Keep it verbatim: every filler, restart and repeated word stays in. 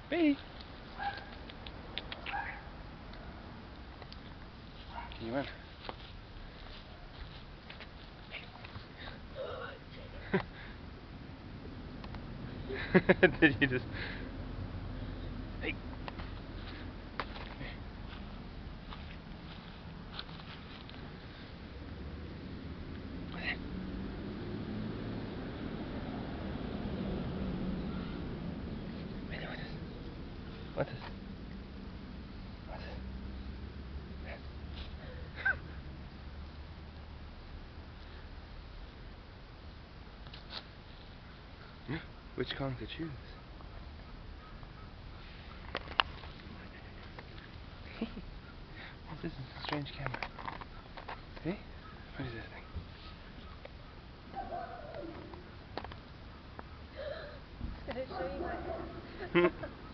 Bailey! You went. Did you just... Hey! What is? What is? Which Kong to choose? This is a strange camera. Hey? What is this thing? It's going to show you my